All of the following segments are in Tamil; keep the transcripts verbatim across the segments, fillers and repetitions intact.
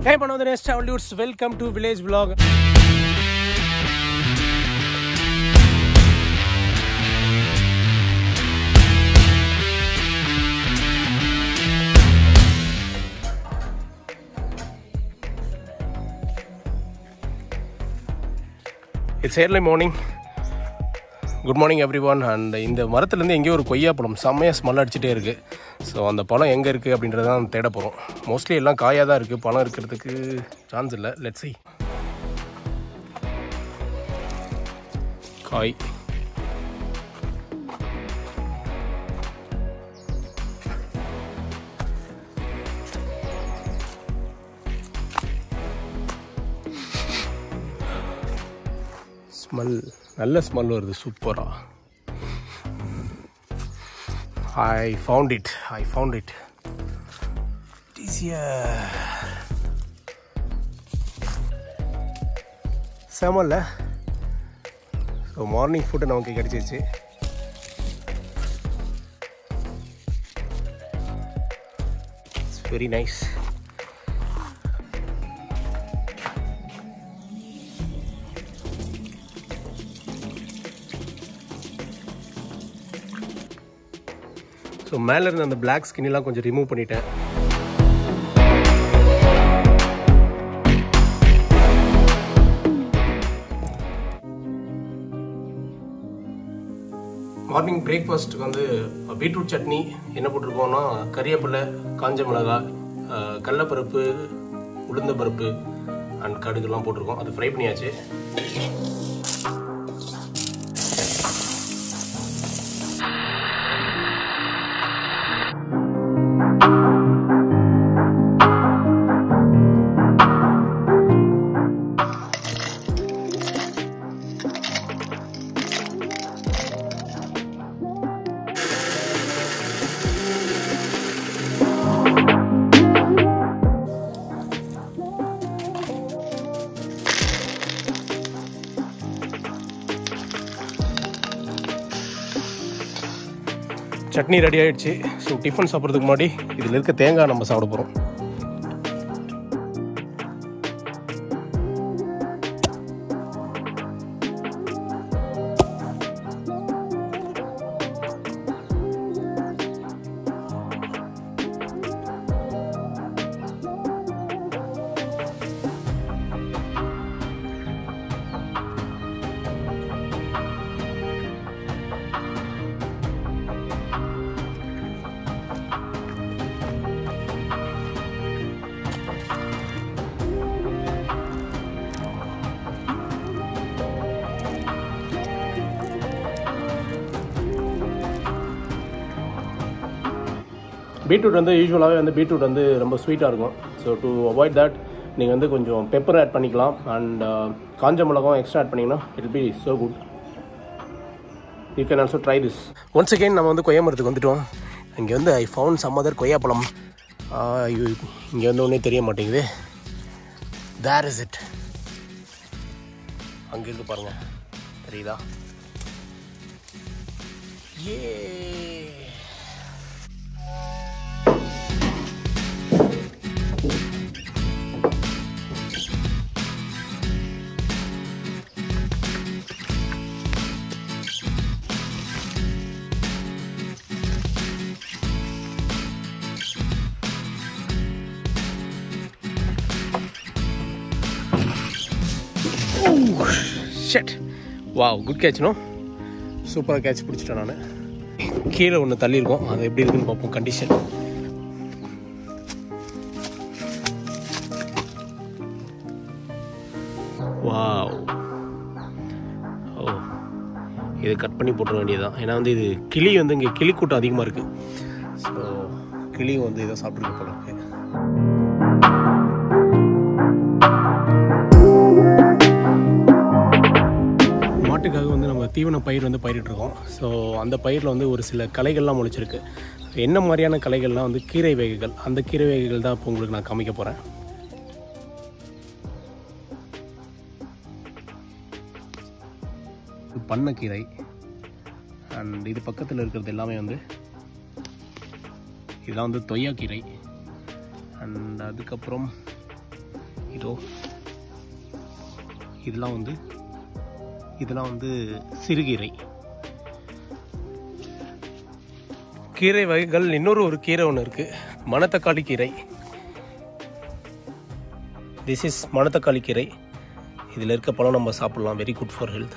Hey Panodhanes travel dudes, welcome to village vlog. It's early morning. Good morning everyone. And இந்த மரத்துலேருந்து எங்கேயோ ஒரு கொய்யா பழம் செம்மையாக ஸ்மெல் அடிச்சுட்டே இருக்குது. ஸோ அந்த பழம் எங்கே இருக்குது அப்படின்றத தான் தேட போகிறோம். மோஸ்ட்லி எல்லாம் காயாக தான் இருக்குது, பழம் இருக்கிறதுக்கு சான்ஸ் இல்லை. Let's see. காய் ஸ்மெல் நல்ல ஸ்மெல் வருது, சூப்பரா. I found it. I found it. It is here. செமல்ல. ஸோ மார்னிங் ஃபுட்டு நமக்கு கிடைச்சிருச்சு. It's very nice. ஸோ மேலே இருந்த அந்த பிளாக் ஸ்கின்லாம் கொஞ்சம் ரிமூவ் பண்ணிட்டேன். மார்னிங் பிரேக்ஃபாஸ்ட்டுக்கு வந்து பீட்ரூட் சட்னி என்ன போட்டிருக்கோம்னா கறிவேப்பிலை, காஞ்ச மிளகாய், கடலைப்பருப்பு, உளுந்த பருப்பு அண்ட் கடுகுலாம் போட்டிருக்கோம். அது ஃப்ரை பண்ணியாச்சு. சட்னி ரெடி ஆகிடுச்சு. ஸோ டிஃபன் சாப்பிட்றதுக்கு முன்னாடி இதில் இருக்க தேங்காய் நம்ம சாப்பிட போகிறோம். பீட்ரூட் வந்து யூஸ்வலாகவே வந்து பீட்ரூட் வந்து ரொம்ப ஸ்வீட்டாக இருக்கும். ஸோ டு அவாய்ட் தட் நீங்கள் வந்து கொஞ்சம் பெப்பர் ஆட் பண்ணிக்கலாம். அண்ட் காஞ்ச மிளகாவும் எக்ஸ்ட்ரா ஆட் பண்ணிங்கன்னா it will be so good. You can also try this. Once again நம்ம வந்து கொய்யா மரத்துக்கு வந்துவிட்டோம். இங்கே வந்து ஐ ஃபவுண்ட் சம் அதர் கொய்யாப்பழம். இங்கே வந்து ஒன்றே தெரிய மாட்டேங்குது. There is it. அங்கே இருக்கு பாருங்கள், தெரியுதா? ஏ ஷட். Wow, good catch. நோ, சூப்பராக கேட்ச் பிடிச்சிட்டேன் நான். கீழே ஒன்று தள்ளியிருக்கோம், அது எப்படி இருக்குன்னு பார்ப்போம் கண்டிஷன். வாவ், ஓ, இதை கட் பண்ணி போட்டுற வேண்டியதுதான். ஏன்னா வந்து இது கிளி வந்து இங்கே கிளி கூட்டம் அதிகமாக இருக்குது. ஸோ கிளியும் வந்து இதை சாப்பிட்ருக்கு போல இருக்கு. மாட்டுக்காக வந்து நம்ம தீவன பயிர் வந்து பயிரிட்டுருக்கோம். ஸோ அந்த பயிரில் வந்து ஒரு சில களைகள்லாம் முளைச்சிருக்கு. என்ன மாதிரியான களைகள்லாம் வந்து கீரை வகைகள், அந்த கீரை வகைகள் தான் இப்போ உங்களுக்கு நான் காமிக்க போகிறேன். பண்ணைக்கீரை அண்ட் இது பக்கத்தில் இருக்கிறது எல்லாமே வந்து இதெல்லாம் வந்து தொய்யாக்கீரை. அண்ட் அதுக்கப்புறம் இதோ இதெல்லாம் வந்து இதெல்லாம் வந்து சிறுகீரை. கீரை வகைகள் இன்னொரு ஒரு கீரை ஒன்று இருக்குது, மணத்தக்காளி கீரை. திஸ் இஸ் மணத்தக்காளி கீரை. இதில் இருக்க பழம் நம்ம சாப்பிட்லாம், வெரி குட் ஃபார் ஹெல்த்.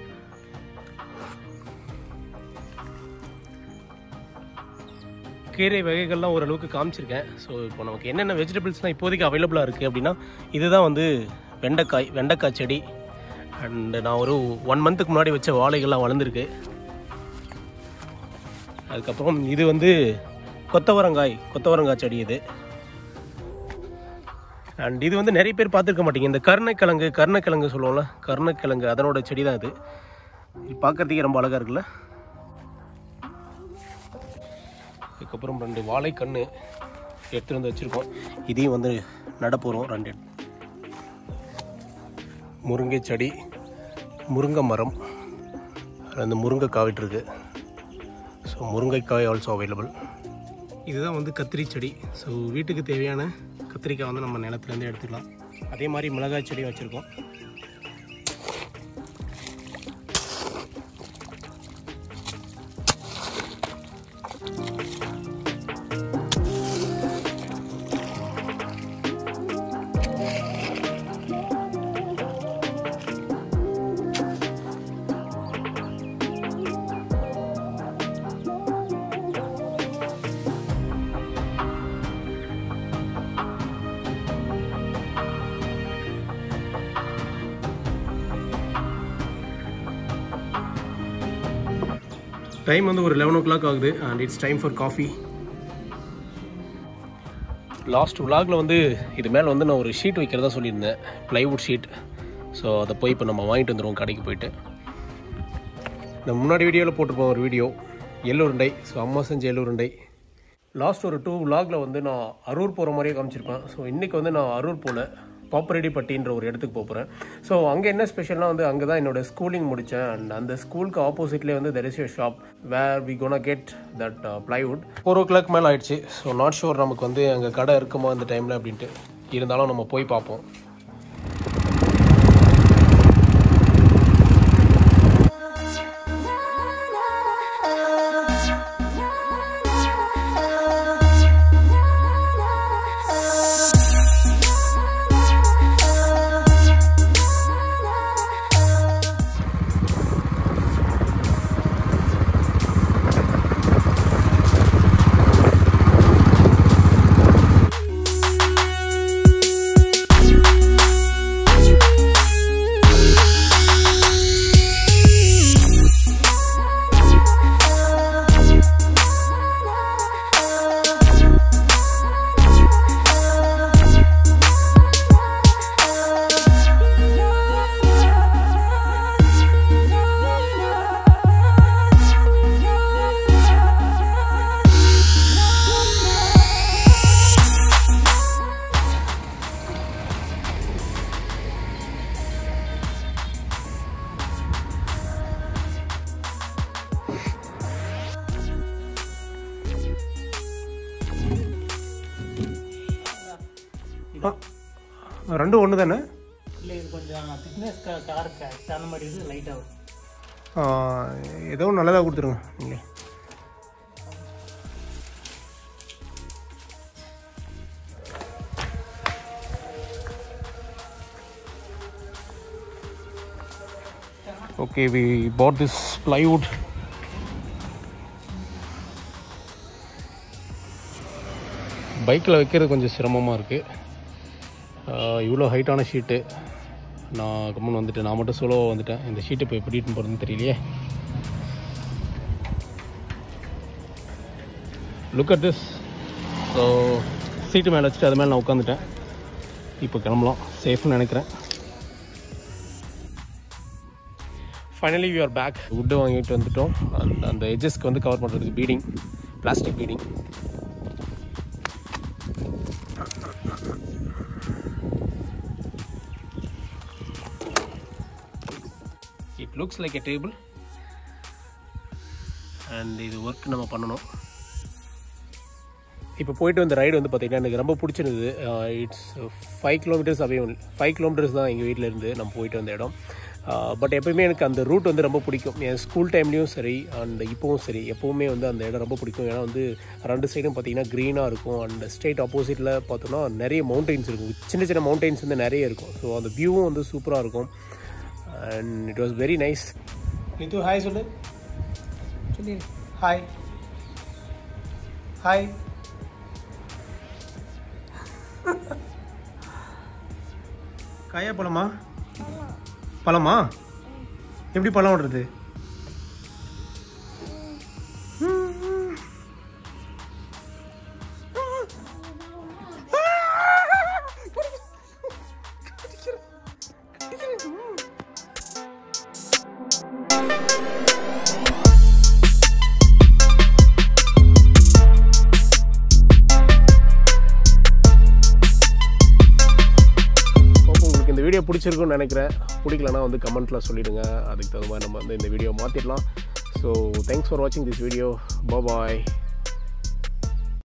கீரை வகைகள்லாம் ஓரளவுக்கு காமிச்சிருக்கேன். ஸோ இப்போ நமக்கு என்னென்ன வெஜிடபிள்ஸ்லாம் இப்போதைக்கு அவைலபிளாக இருக்குது அப்படின்னா, இதுதான் வந்து வெண்டைக்காய் வெண்டைக்காய் செடி. அண்டு நான் ஒரு ஒன் மந்த்துக்கு முன்னாடி வச்ச வாழைகள்லாம் வளர்ந்துருக்கு. அதுக்கப்புறம் இது வந்து கொத்தவரங்காய் கொத்தவரங்காய் செடி இது. அண்ட் இது வந்து நிறைய பேர் பார்த்துருக்க மாட்டீங்க, இந்த கருணைக்கிழங்கு கருணைக்கிழங்கு சொல்லுவோம்ல, கருணைக்கிழங்கு அதனோட செடி தான் இது. இது பார்க்குறதுக்கே ரொம்ப அழகாக இருக்குல்ல. அதுக்கப்புறம் ரெண்டு வாழைக்கன்று எடுத்துகிட்டு வந்து வச்சுருக்கோம், இதையும் வந்து நடப்போகிறோம். ரெண்டு முருங்கை செடி, முருங்கை மரம், அந்த முருங்கைக்காய் விட்டுருக்கு. ஸோ முருங்கைக்காய் ஆல்சோ அவைலபிள். இதுதான் வந்து கத்திரி செடி. ஸோ வீட்டுக்கு தேவையான கத்திரிக்காய் வந்து நம்ம நிலத்துலேருந்து எடுத்துக்கலாம். அதே மாதிரி மிளகாய் செடியும் வச்சுருக்கோம். டைம் வந்து ஒரு லெவன் ஓ கிளாக் ஆகுது and it's time for coffee. Last விலாகில் வந்து இது மேலே வந்து நான் ஒரு ஷீட் வைக்கிறதா சொல்லியிருந்தேன், ப்ளைவுட் ஷீட். ஸோ அதை போய் இப்போ நம்ம வாங்கிட்டு வந்துடுவோம் கடைக்கு போயிட்டு. நான் முன்னாடி வீடியோவில் போட்டிருப்போம் ஒரு வீடியோ எள்ளுருண்டை. ஸோ அம்மா செஞ்ச எள்ளுருண்டை. லாஸ்ட் ஒரு டூ விலாகில் வந்து நான் அரூர் போகிற மாதிரியே காமிச்சிருப்பேன். ஸோ இன்றைக்கி வந்து நான் அரூர் போல பாப்பரெடி பட்டின்ற ஒரு இடத்துக்கு போகிறேன். ஸோ அங்கே என்ன ஸ்பெஷல்னால் வந்து அங்கே தான் என்னோடய ஸ்கூலிங் முடித்தேன். அண்ட் அந்த ஸ்கூலுக்கு ஆப்போசிட்லேயே வந்து there is a shop where we gonna get that plywood. Four o'clock மேலே ஆயிடுச்சு. ஸோ நாட் ஷுர் நமக்கு வந்து அங்கே கடை இருக்குமா இந்த டைமில் அப்படின்ட்டு. இருந்தாலும் நம்ம போய் பார்ப்போம். ரெண்டும் ஒன்று தானே? இல்லை, இது கொஞ்சம் திக்னஸ் காருக்கு அந்த மாதிரி இருக்குது, லைட்டாக. ஏதோ நல்லதாக கொடுத்துருங்க நீங்கள். Okay, we bought this plywood. பைக்கில் வைக்கிறது கொஞ்சம் சிரமமாக இருக்குது. இவ்வளோ ஹைட்டான ஷீட்டு. நான் கம்மன் வந்துட்டேன், நான் மட்டும் சோலோவாக வந்துட்டேன். இந்த ஷீட்டை இப்போ எப்படி போகிறதுன்னு தெரியலையே. Look at this. So seat மேலே வச்சுட்டு அது மேலே நான் உட்காந்துட்டேன். இப்போ கிளம்பலாம், சேஃப்னு நினைக்கிறேன். Finally we are back. Wood வாங்கிட்டு வந்துட்டோம். அந்த அந்த எட்ஜஸ்க்கு வந்து கவர் பண்ணுறதுக்கு beading, plastic beading. It looks like a table. And இது ஒர்க் நம்ம பண்ணணும். இப்போ போயிட்டு வந்த ரைடு வந்து பார்த்திங்கன்னா எனக்கு ரொம்ப பிடிச்சிருந்தது. It's five kilometres away five kilometres தான் எங்கள் வீட்டில் இருந்து நம்ம போயிட்டு வந்த இடம். பட் எப்போயுமே எனக்கு அந்த ரூட் வந்து ரொம்ப பிடிக்கும். என் ஸ்கூல் டைம்லேயும் சரி அண்ட் இப்போவும் சரி எப்போவுமே வந்து அந்த இடம் ரொம்ப பிடிக்கும். ஏன்னா வந்து ரெண்டு சைடும் பார்த்திங்கன்னா க்ரீனாக இருக்கும். அண்ட் ஸ்ட்ரெயிட் ஆப்போசிட்டில் பார்த்தோன்னா நிறைய மவுண்டெயின்ஸ் இருக்கும். சின்ன சின்ன மவுண்டெயின்ஸ் வந்து நிறைய இருக்கும். ஸோ அந்த வியூவும் வந்து சூப்பராக இருக்கும். And it was very nice. Nithu hi சொல்லு. சொல்லி ஹாய் ஹாய். காயா பழமா? பழமா? எப்படி பழம் ஓடுறது? வீடியோ பிடிச்சிருக்குன்னு நினைக்கிறேன். பிடிக்கலனா வந்து கமெண்ட்டில் சொல்லிவிடுங்க. அதுக்கு தகுந்த மாதிரி நம்ம வந்து இந்த வீடியோ மாற்றிடலாம். ஸோ தேங்க்ஸ் ஃபார் வாட்சிங் திஸ் வீடியோ. பாய்.